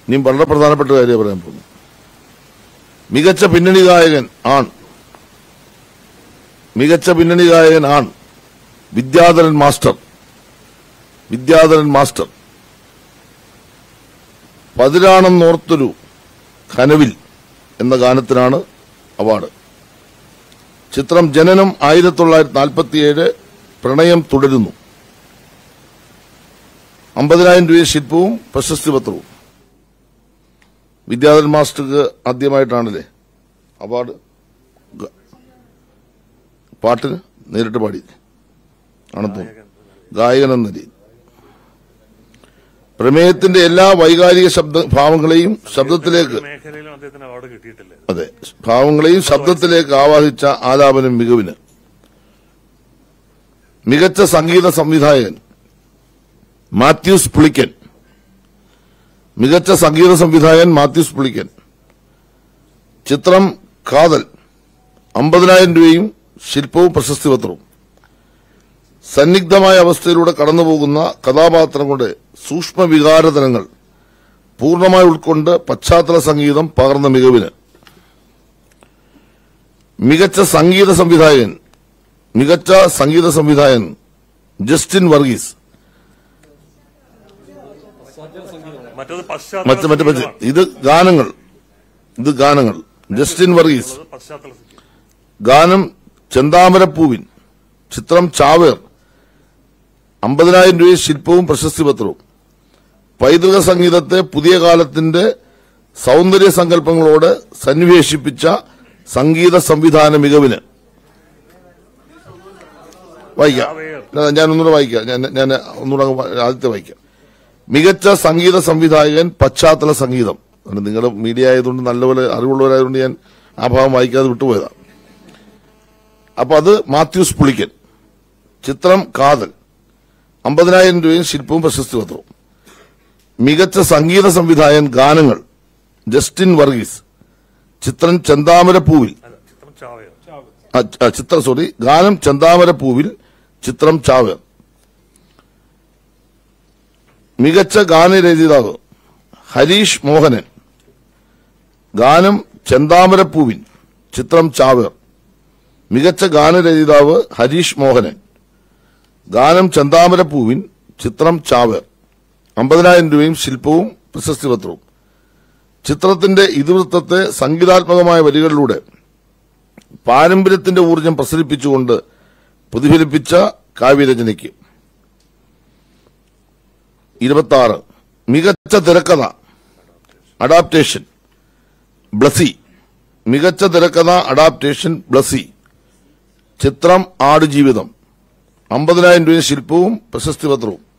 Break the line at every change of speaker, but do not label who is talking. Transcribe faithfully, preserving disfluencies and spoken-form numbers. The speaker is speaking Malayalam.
ഇനിയും വളരെ പ്രധാനപ്പെട്ട കാര്യം പറയാൻ പോകുന്നു. മികച്ച പിന്നണി ഗായകൻ ആൺ മികച്ച പിന്നണി ഗായകൻ ആൺ വിദ്യാധരൻ മാസ്റ്റർ വിദ്യാധരൻ മാസ്റ്റർ പതിരാണം നോർത്തൊരു കനവിൽ എന്ന ഗാനത്തിനാണ് അവാർഡ്. ചിത്രം ജനനം ആയിരത്തി തൊള്ളായിരത്തി നാൽപ്പത്തിയേഴ്, പ്രണയം തുടരുന്നു. അമ്പതിനായിരം രൂപ ശില്പവും പ്രശസ്തി പത്രവും. വിദ്യാധരൻ മാസ്റ്റർക്ക് ആദ്യമായിട്ടാണല്ലേ അവാർഡ്? പാട്ടിന് നേരിട്ട് പാടി ആണെന്ന് തോന്നുന്നു, ഗായകൻ എന്ന രീതി. പ്രമേയത്തിന്റെ എല്ലാ വൈകാരിക ശബ്ദ ഭാവങ്ങളെയും ശബ്ദത്തിലേക്ക് അതെ ഭാവങ്ങളെയും ശബ്ദത്തിലേക്ക് ആവാഹിച്ച ആലാപനം മികവിന്. മികച്ച സംഗീത സംവിധായകൻ മാത്യൂസ് പുളിക്കൻ മികച്ച സംഗീത സംവിധായകൻ മാത്യൂസ് പുളിക്കൻ. ചിത്രം കാതൽ, അമ്പതിനായിരം രൂപയും ശില്പവും പ്രശസ്തി പത്രവും. സന്നിഗ്ധമായ അവസ്ഥയിലൂടെ കടന്നുപോകുന്ന കഥാപാത്രങ്ങളുടെ സൂക്ഷ്മ വികാരതലങ്ങൾ പൂർണ്ണമായി ഉൾക്കൊണ്ട് പശ്ചാത്തല സംഗീതം പകർന്ന മികവിന്. മികച്ച സംഗീത സംവിധായകൻ മികച്ച സംഗീത സംവിധായകൻ ജസ്റ്റിൻ വർഗീസ്. മറ്റു മറ്റു ഇത് ഗാനങ്ങൾ ഇത് ഗാനങ്ങൾ ജസ്റ്റിൻ വർഗീസ്. ഗാനം ചെന്താമരപ്പൂവിൻ. ചിത്രം ചാവേർ, അമ്പതിനായിരം രൂപ ശില്പവും പ്രശസ്തി പത്രവും. പൈതൃക സംഗീതത്തെ പുതിയ കാലത്തിന്റെ സൗന്ദര്യ സങ്കല്പങ്ങളോട് സന്നിവേശിപ്പിച്ച സംഗീത സംവിധാന മികവിന്. വായിക്കാം, ഞാൻ ഒന്നുകൂടെ വായിക്കാം ഞാൻ ഞാൻ ഒന്നുകൂടെ ആദ്യത്തെ വായിക്കാം. മികച്ച സംഗീത സംവിധായകൻ പശ്ചാത്തല സംഗീതം. നിങ്ങളുടെ മീഡിയ ആയതുകൊണ്ട് നല്ലപോലെ അറിവുള്ളവരായതുകൊണ്ട് ഞാൻ ആ ഭാഗം വായിക്കാതെ വിട്ടുപോയതാണ്. അപ്പൊ അത് മാത്യൂസ് പുളിക്കൻ. ചിത്രം കാതൽ, അമ്പതിനായിരം രൂപയും ശില്പവും പ്രശസ്തി പത്രവും. മികച്ച സംഗീത സംവിധായകൻ ഗാനങ്ങൾ ജസ്റ്റിൻ വർഗീസ്. ചിത്രം ചെന്താമരപ്പൂവിൽ ചിത്രം സോറി ഗാനം ചെന്താമരപ്പൂവിൽ, ചിത്രം ചാവേർ. മികച്ച ഗാനരചയിതാവ് ഹരീഷ് മോഹനൻ. ഗാനം ചെന്താമരപ്പൂവിൻ, ചിത്രം ചാവേർ. മികച്ച ഗാനരചയിതാവ് ഹരീഷ് മോഹനൻ. ഗാനം ചെന്താമരപ്പൂവിൻ, ചിത്രം ചാവേർ. അമ്പതിനായിരം രൂപയും ശില്പവും പ്രശസ്തി പത്രവും. ചിത്രത്തിന്റെ ഇതിവൃത്തത്തെ സംഗീതാത്മകമായ വരികളിലൂടെ പാരമ്പര്യത്തിന്റെ ഊർജ്ജം പ്രസരിപ്പിച്ചുകൊണ്ട് പ്രതിഫലിപ്പിച്ച കാവ്യരചനയ്ക്ക്. ഇരുപത്തി ആറ് മികച്ച തിരക്കഥ അഡാപ്റ്റേഷൻ ബ്ലസി. മികച്ച തിരക്കഥ അഡാപ്റ്റേഷൻ ബ്ലസി. ചിത്രം ആടുജീവിതം. അമ്പതിനായിരം രൂപ ശില്പവും പ്രശസ്തി പത്രവും.